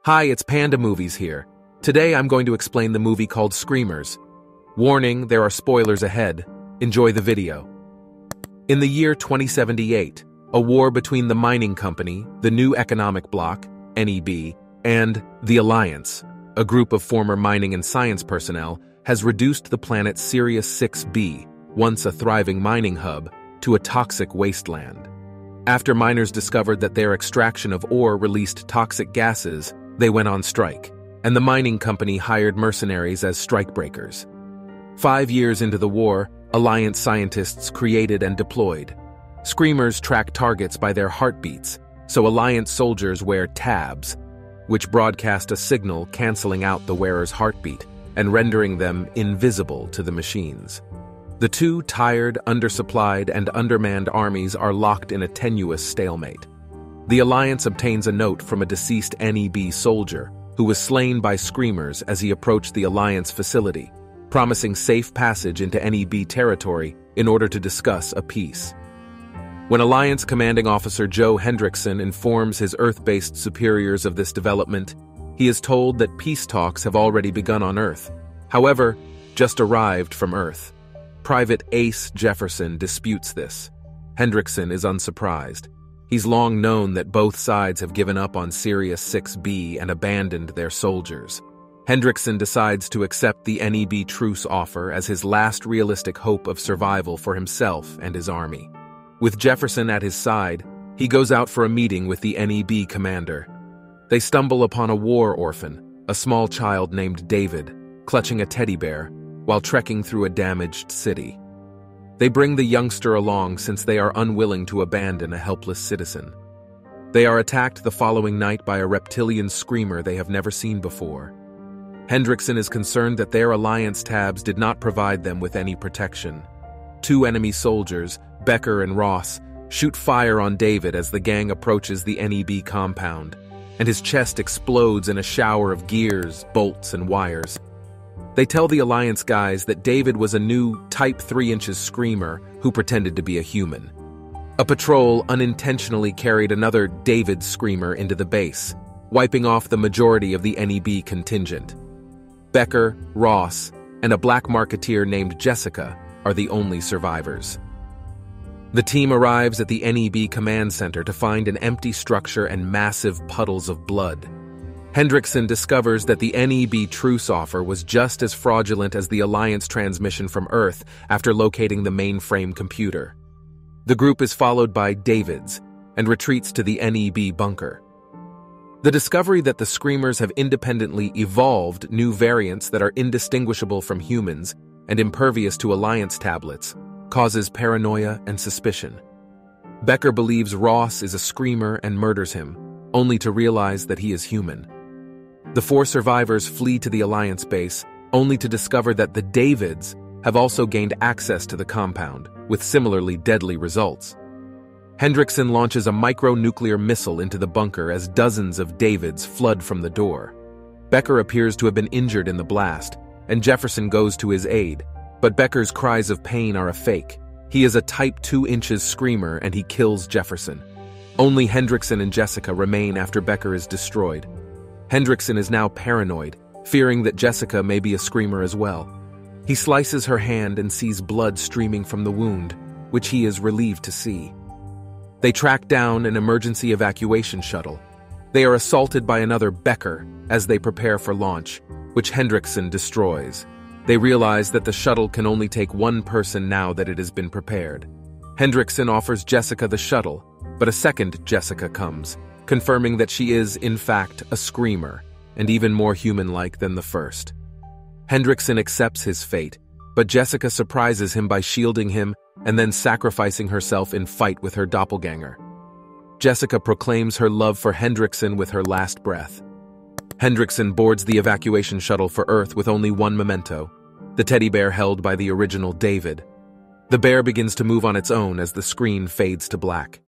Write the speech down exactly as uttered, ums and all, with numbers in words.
Hi, it's Panda Movies here. Today I'm going to explain the movie called Screamers. Warning, there are spoilers ahead. Enjoy the video. In the year twenty seventy-eight, a war between the mining company, the New Economic Bloc, N E B, and the Alliance, a group of former mining and science personnel, has reduced the planet Sirius six b, once a thriving mining hub, to a toxic wasteland. After miners discovered that their extraction of ore released toxic gases, they went on strike, and the mining company hired mercenaries as strikebreakers. Five years into the war, Alliance scientists created and deployed. Screamers track targets by their heartbeats, so Alliance soldiers wear tabs, which broadcast a signal canceling out the wearer's heartbeat and rendering them invisible to the machines. The two tired, undersupplied, and undermanned armies are locked in a tenuous stalemate. The Alliance obtains a note from a deceased N E B soldier who was slain by Screamers as he approached the Alliance facility, promising safe passage into N E B territory in order to discuss a peace. When Alliance Commanding Officer Joe Hendricksson informs his Earth-based superiors of this development, he is told that peace talks have already begun on Earth, however, just arrived from Earth. Private Ace Jefferson disputes this. Hendricksson is unsurprised. He's long known that both sides have given up on Sirius six b and abandoned their soldiers. Hendricksson decides to accept the N E B truce offer as his last realistic hope of survival for himself and his army. With Jefferson at his side, he goes out for a meeting with the N E B commander. They stumble upon a war orphan, a small child named David, clutching a teddy bear, while trekking through a damaged city. They bring the youngster along since they are unwilling to abandon a helpless citizen. They are attacked the following night by a reptilian screamer they have never seen before. Hendricksson is concerned that their Alliance tabs did not provide them with any protection. Two enemy soldiers, Becker and Ross, shoot fire on David as the gang approaches the N E B compound, and his chest explodes in a shower of gears, bolts, and wires. They tell the Alliance guys that David was a new Type three inches screamer who pretended to be a human. A patrol unintentionally carried another David screamer into the base, wiping off the majority of the N E B contingent. Becker, Ross, and a black marketeer named Jessica are the only survivors. The team arrives at the N E B command center to find an empty structure and massive puddles of blood. Hendricksson discovers that the N E B truce offer was just as fraudulent as the Alliance transmission from Earth after locating the mainframe computer. The group is followed by David's and retreats to the N E B bunker. The discovery that the Screamers have independently evolved new variants that are indistinguishable from humans and impervious to Alliance tablets causes paranoia and suspicion. Becker believes Ross is a Screamer and murders him, only to realize that he is human. The four survivors flee to the Alliance base, only to discover that the Davids have also gained access to the compound, with similarly deadly results. Hendricksson launches a micro-nuclear missile into the bunker as dozens of Davids flood from the door. Becker appears to have been injured in the blast, and Jefferson goes to his aid, but Becker's cries of pain are a fake. He is a Type two inches screamer and he kills Jefferson. Only Hendricksson and Jessica remain after Becker is destroyed. Hendricksson is now paranoid, fearing that Jessica may be a screamer as well. He slices her hand and sees blood streaming from the wound, which he is relieved to see. They track down an emergency evacuation shuttle. They are assaulted by another Becker as they prepare for launch, which Hendricksson destroys. They realize that the shuttle can only take one person now that it has been prepared. Hendricksson offers Jessica the shuttle, but a second Jessica comes, confirming that she is, in fact, a screamer, and even more human-like than the first. Hendricksson accepts his fate, but Jessica surprises him by shielding him and then sacrificing herself in fight with her doppelganger. Jessica proclaims her love for Hendricksson with her last breath. Hendricksson boards the evacuation shuttle for Earth with only one memento, the teddy bear held by the original David. The bear begins to move on its own as the screen fades to black.